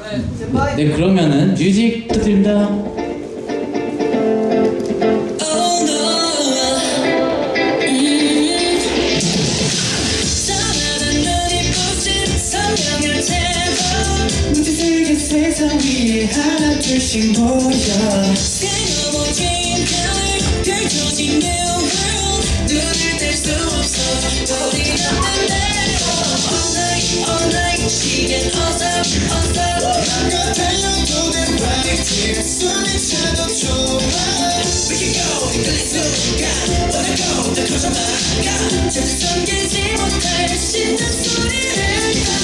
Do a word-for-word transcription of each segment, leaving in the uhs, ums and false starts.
네, 그러면은 뮤직 부탁드립니다. 세상 위에 하나 둘씩 모여 새로워진 별을 펼쳐진 new world 눈을 뗄 수 없어 어디 갔는데 all night all night 시간 어서 어서 맘껏 달려도 돼 right 숨이 차도 좋아 We can go 이끌린 순간 wanna go 더 커져 나가 절대 숨기지 못할 신난 소리를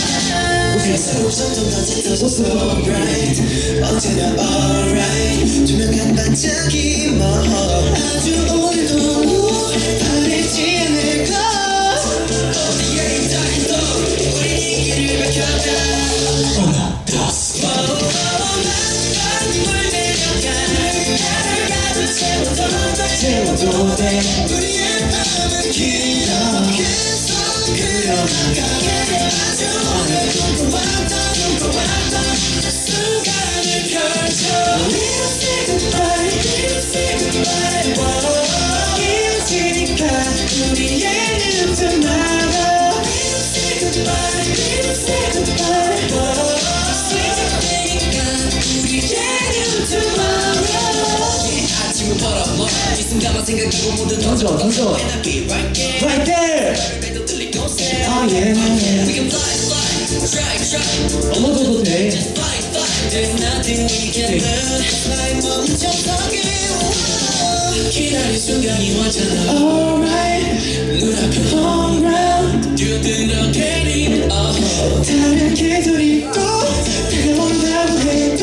없었던 것도 so bright 언제나 alright 투명한 반짝이 뭐 아주 오늘도 바래지 않을까 어디에 있다 해도 우리 이 길을 밝혀가 하나 둘 맘만 물 내려가 나를 가득 채워도 채워도 돼 우리의 밤은 길어 계속 그려나가 아주 오늘도 순간을 펼쳐 We don't say goodbye, we don't say goodbye 이어지니까 우리의 tomorrow We don't say goodbye, we don't say goodbye 시작되니까 우리의 tomorrow 아침을 벌어봐 이 순간만 생각하고 모두 던져 던져 Right there Oh yeah, yeah. We can fly, fly, try, try 넘어져도 돼. There's nothing we can do 나의 멈춰서기 기다릴 순간이 왔잖아 Alright 눈앞에 home run 뛰어들어 get it up 다른 개소리 또 내가 온다고 해도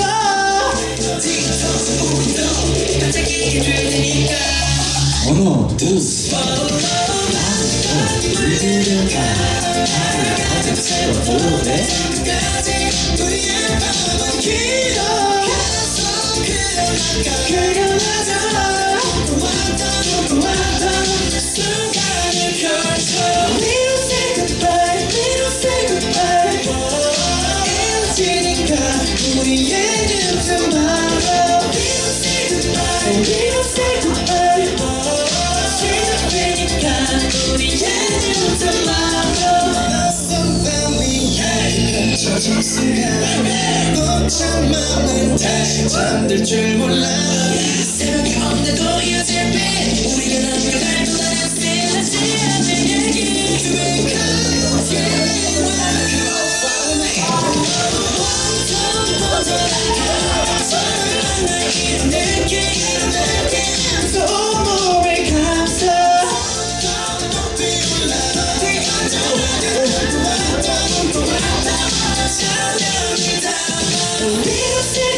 뒤통수 우도 반짝이게 될 테니까 하나 둘 채워도 돼? 우리의 밤은 길어 계속 그려나가 그려나가 왔던 왔던 순간을 펼쳐 We don't say goodbye, we don't say goodbye 이어지니까 우리의 new tomorrow We don't say goodbye, we don't say goodbye 시작되니까 우리의 new tomorrow 젖은 순간 벅찬 맘은 다시 잠들 줄 몰라 새벽이 없는데도 이어질 빛 우리가 남겨갈 또 다른 스틸하지 않는 얘기 Drink up, yeah, follow me 완전 뻗어나가 서로를 만나 이런 느낌 이런 느낌 소모를 감싸 높이 올라 어디 앉아 We don't say